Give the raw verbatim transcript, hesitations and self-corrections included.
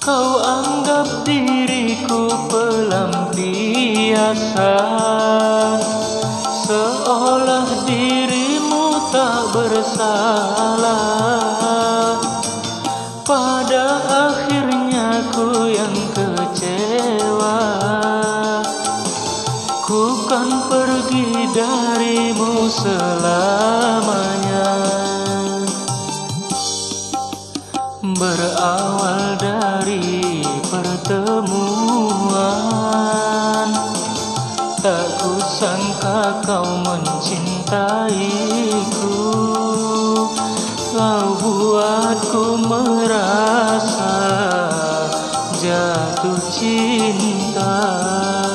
Kau anggap diriku pelampiasan, seolah dirimu tak bersalah. Pada akhirnya ku yang kecewa. Ku kan pergi darimu selamanya. Berawal dari pertemuan, tak kusangka kau mencintaiku. Kau buatku merasa jatuh cinta.